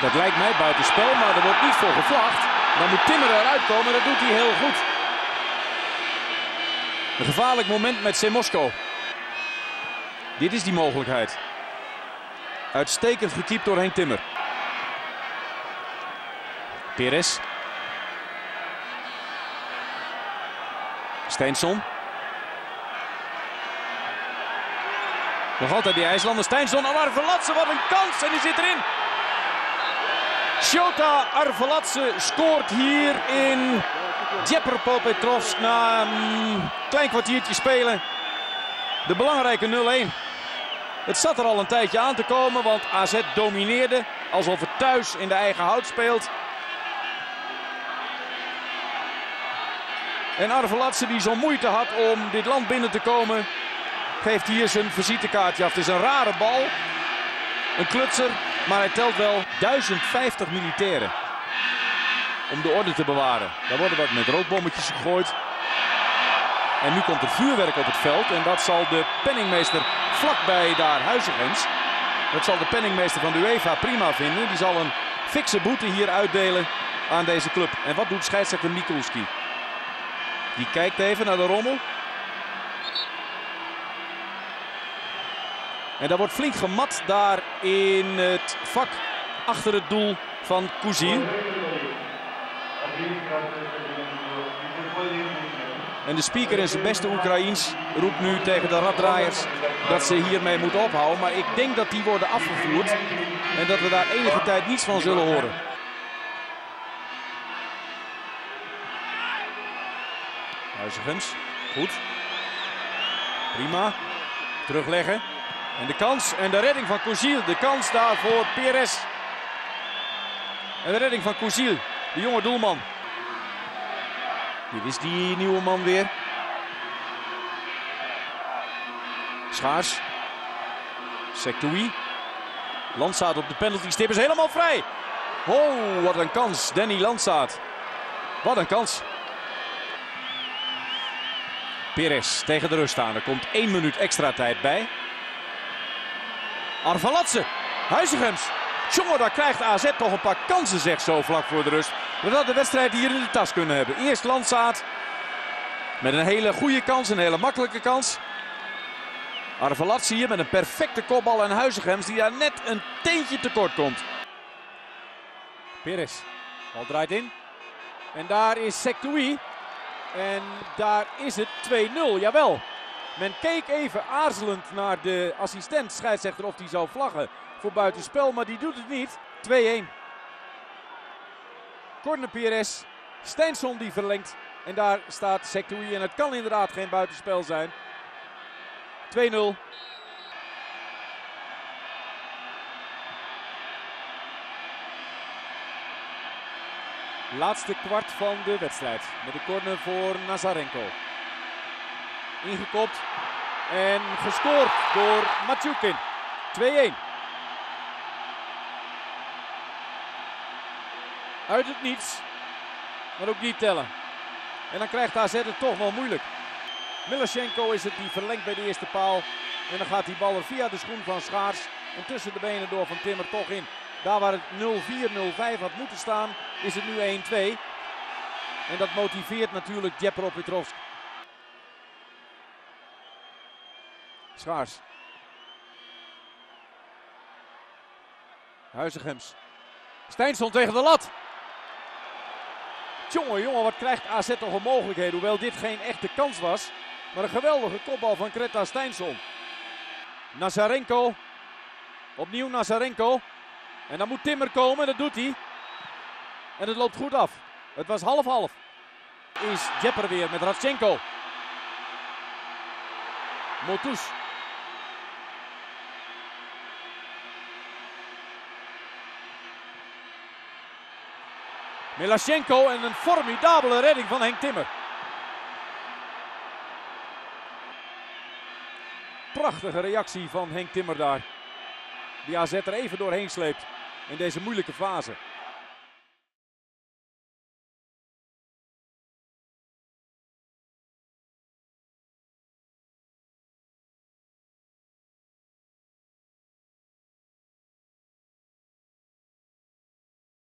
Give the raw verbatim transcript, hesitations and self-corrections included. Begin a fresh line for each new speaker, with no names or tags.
Dat lijkt mij buitenspel, maar er wordt niet voor gevlacht. Dan moet Timmer eruit komen, dat doet hij heel goed. Een gevaarlijk moment met Semosko. Dit is die mogelijkheid. Uitstekend gekiept door Henk Timmer. Perez. Steinsson. Nog altijd die IJslander. Steinsson en Arveladze, wat een kans en die zit erin. Shota Arveladze scoort hier in Dnepropetrovsk na een klein kwartiertje spelen. De belangrijke nul een. Het zat er al een tijdje aan te komen, want A Z domineerde alsof het thuis in de eigen hout speelt. En Arveladze, die zo'n moeite had om dit land binnen te komen, geeft hier zijn visitekaartje af. Het is een rare bal, een klutser, maar hij telt wel duizend vijftig militairen om de orde te bewaren. Daar worden wat met rookbommetjes gegooid. En nu komt er vuurwerk op het veld en dat zal de penningmeester vlakbij daar Huizegens. Dat zal de penningmeester van de UEFA prima vinden. Die zal een fikse boete hier uitdelen aan deze club. En wat doet scheidsrechter Mikulski? Die kijkt even naar de rommel. En daar wordt flink gemat daar in het vak achter het doel van Kuzil. En de speaker in zijn beste Oekraïens roept nu tegen de raddraaiers dat ze hiermee moeten ophouden. Maar ik denk dat die worden afgevoerd en dat we daar enige tijd niets van zullen horen. Huizegens, goed. Prima. Terugleggen. En de kans en de redding van Kuzil. De kans daar voor Perez. En de redding van Kuzil, de jonge doelman. Dit is die nieuwe man weer. Schaars. Sektoui. Landsaat op de penaltystip is helemaal vrij. Oh, wat een kans. Danny Landsaat. Wat een kans. Perez tegen de rust aan. Er komt één minuut extra tijd bij. Arveladze. Huizegens. Jongen, daar krijgt A Z toch een paar kansen, zeg, zo vlak voor de rust. We hadden de wedstrijd hier in de tas kunnen hebben. Eerst Landsaat. Met een hele goede kans, een hele makkelijke kans. Arveladze hier met een perfecte kopbal en Huizegens die daar net een teentje tekort komt. Perez. Bal draait in. En daar is Sektoui. En daar is het twee nul, jawel. Men keek even aarzelend naar de assistent scheidsrechter of die zou vlaggen voor buitenspel, maar die doet het niet. twee een. Corner Perez. Steinsson die verlengt. En daar staat Sektoui en het kan inderdaad geen buitenspel zijn. twee nul. Laatste kwart van de wedstrijd. Met de corner voor Nazarenko. Ingekopt. En gescoord door Matjukin. twee een. Uit het niets. Maar ook niet tellen. En dan krijgt A Z het toch wel moeilijk. Milashenko is het die verlengt bij de eerste paal. En dan gaat die bal er via de schoen van Schaars. En tussen de benen door van Timmer toch in. Daar waar het nul vier nul vijf had moeten staan, is het nu één twee. En dat motiveert natuurlijk Dnepropetrovsk. Schaars. Huizegens. Steinsson tegen de lat. Jongen, jongen, wat krijgt A Z toch een mogelijkheid. Hoewel dit geen echte kans was. Maar een geweldige kopbal van Greta Steinsson. Nazarenko. Opnieuw Nazarenko. En dan moet Timmer komen, dat doet hij. En het loopt goed af. Het was half-half. Is Djepper weer met Radchenko. Motus. Milashenko en een formidabele redding van Henk Timmer. Prachtige reactie van Henk Timmer daar. Die A Z er even doorheen sleept in deze moeilijke fase.